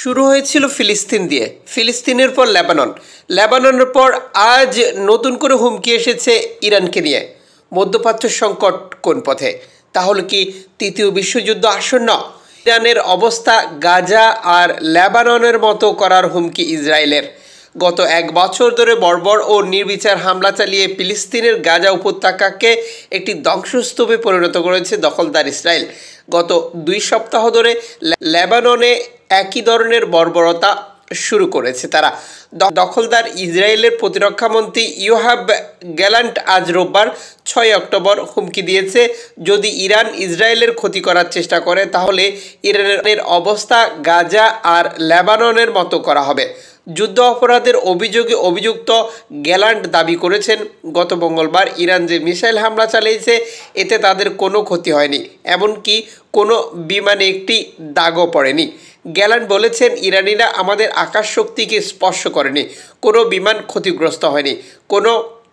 শুরু হয়েছিল ফিলিস্তিন দিয়ে, ফিলিস্তিনের পর লেবানন, লেবাননের পর আজ নতুন করে হুমকি এসেছে ইরানকে নিয়ে। মধ্যপ্রাচ্য সংকট কোন পথে? তাহলে কি তৃতীয় বিশ্বযুদ্ধ আসন্ন? ইরানের অবস্থা গাজা আর লেবাননের মতো করার হুমকি ইসরায়েলের। গত এক বছর ধরে বর্বর ও নির্বিচার হামলা চালিয়ে ফিলিস্তিনের গাজা উপত্যকাকে একটি ধ্বংসস্তূপে পরিণত করেছে দখলদার ইসরায়েল। গত 2 সপ্তাহ ধরে লেবাননে একই ধরনের বর্বরতা শুরু করেছে তারা। দখলদার ইসরায়েলের প্রতিরক্ষামন্ত্রী ইয়োহাব গ্যালান্ট আজ রোববার 6 অক্টোবর হুমকি দিয়েছে, যদি ইরান ইসরায়েলের ক্ষতি করার চেষ্টা করে তাহলে ইরানের অবস্থা গাজা আর লেবাননের মতো করা হবে। যুদ্ধ অপরাধের অভিযোগে অভিযুক্ত গ্যালান্ট দাবি করেছেন, গত মঙ্গলবার ইরান যে মিসাইল হামলা চালিয়েছে এতে তাদের কোনো ক্ষতি হয়নি, এমনকি কোনো বিমানে একটি দাগও পড়েনি। গ্যালান্ট বলেছেন, ইরানিরা আমাদের আকাশ শক্তিকে স্পর্শ করেনি, কোনো বিমান ক্ষতিগ্রস্ত হয়নি, কোনো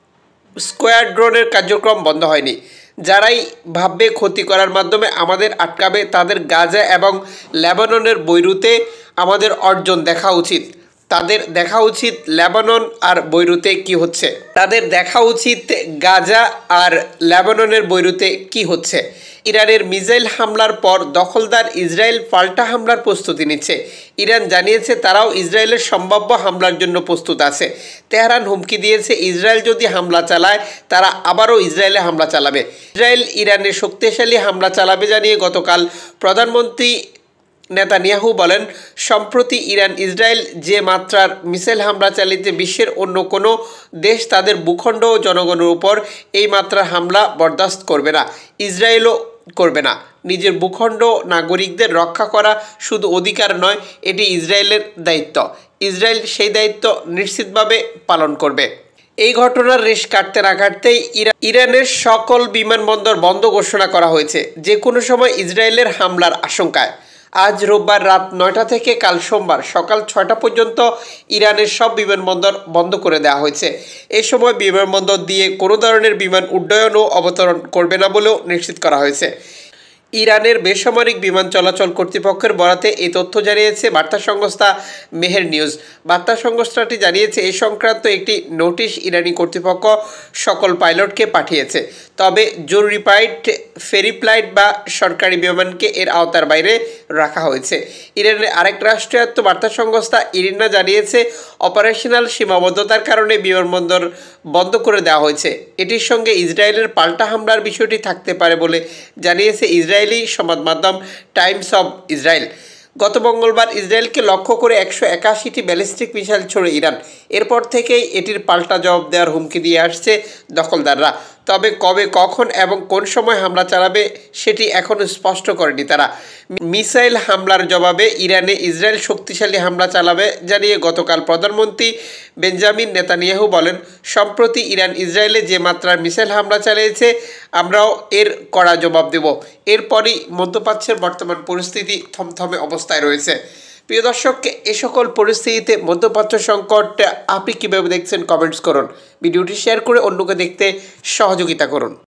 স্কোয়াড্রনের কার্যক্রম বন্ধ হয়নি। যারাই ভাববে ক্ষতি করার মাধ্যমে আমাদের আটকাবে, তাদের গাজা এবং লেবাননের বৈরুতে আমাদের অর্জন দেখা উচিত। তাদের দেখা উচিত লেবানন আর বৈরুতে কি হচ্ছে, তাদের দেখা উচিত গাজা আর লেবাননের বৈরুতে কি হচ্ছে। ইরানের মিসাইল হামলার পর দখলদার ইসরায়েল পাল্টা হামলার প্রস্তুতি নিচ্ছে। ইরান জানিয়েছে তারাও ইসরায়েলের সম্ভাব্য হামলার জন্য প্রস্তুত আছে। তেহরান হুমকি দিয়েছে, ইসরায়েল যদি হামলা চালায় তারা আবারও ইসরায়েলে হামলা চালাবে। ইসরায়েল ইরানের শক্তিশালী হামলা চালাবে জানিয়ে গতকাল প্রধানমন্ত্রী নেতানিয়াহু বলেন, সম্প্রতি ইরান ইসরায়েল যে মাত্রার মিসাইল হামলা চালিয়েছে বিশ্বের অন্য কোনো দেশ তাদের ভূখণ্ড ও জনগণের উপর এই মাত্রার হামলা বরদাস্ত করবে না, ইসরায়েলও করবে না। নিজের ভূখণ্ড নাগরিকদের রক্ষা করা শুধু অধিকার নয়, এটি ইসরায়েলের দায়িত্ব। ইসরায়েল সেই দায়িত্ব নিশ্চিতভাবে পালন করবে। এই ঘটনার রেশ কাটতে না কাটতেই ইরানের সকল বিমানবন্দর বন্ধ ঘোষণা করা হয়েছে, যে কোনো সময় ইসরায়েলের হামলার আশঙ্কায়। আজ রোববার রাত 9টা থেকে কাল সোমবার সকাল 6টা পর্যন্ত ইরানের সব বিমানবন্দর বন্ধ করে দেওয়া হয়েছে। এ সময় বিমানবন্দর দিয়ে কোনো ধরনের বিমান উড্ডয়ন ও অবতরণ করবে না বলেও নিশ্চিত করা হয়েছে। ইরানের বেসামরিক বিমান চলাচল কর্তৃপক্ষের বরাতে এই তথ্য জানিয়েছে বার্তা সংস্থা মেহের নিউজ। বার্তা সংস্থাটি জানিয়েছে, এ সংক্রান্ত একটি নোটিশ ইরানি কর্তৃপক্ষ সকল পাইলটকে পাঠিয়েছে, তবে জরুরি ফেরি ফ্লাইট বা সরকারি বিমানকে এর আওতার বাইরে রাখা হয়েছে। ইরানের আরেক রাষ্ট্রায়ত্ত বার্তা সংস্থা ইরিনা জানিয়েছে, অপারেশনাল সীমাবদ্ধতার কারণে বিমানবন্দর বন্ধ করে দেওয়া হয়েছে। এটির সঙ্গে ইসরায়েলের পাল্টা হামলার বিষয়টি থাকতে পারে বলে জানিয়েছে ইসরায়েলি সংবাদ মাধ্যম টাইমস অব ইসরায়েল। গত মঙ্গলবার ইসরায়েলকে লক্ষ্য করে 181টি ব্যালিস্টিক মিসাইল ছোড়ে ইরান। এরপর থেকেই এটির পাল্টা জবাব দেওয়ার হুমকি দিয়ে আসছে দখলদাররা। তবে কবে, কখন এবং কোন সময় হামলা চালাবে সেটি এখনও স্পষ্ট করেনি তারা। মিসাইল হামলার জবাবে ইরানে ইসরায়েল শক্তিশালী হামলা চালাবে জানিয়ে গতকাল প্রধানমন্ত্রী বেঞ্জামিন নেতানিয়াহু বলেন, সম্প্রতি ইরান ইসরায়েলে যে মাত্রার মিসাইল হামলা চালিয়েছে আমরাও এর কড়া জবাব দেব। এরপরই মধ্যপ্রাচ্যের বর্তমান পরিস্থিতি থমথমে অবস্থায় রয়েছে। প্রিয় দর্শক, এ সকল পরিস্থিতিতে মধ্যপ্রাচ্য সংকট আপনি কীভাবে দেখছেন কমেন্টস করুন। ভিডিওটি শেয়ার করে অন্যকে দেখতে সহযোগিতা করুন।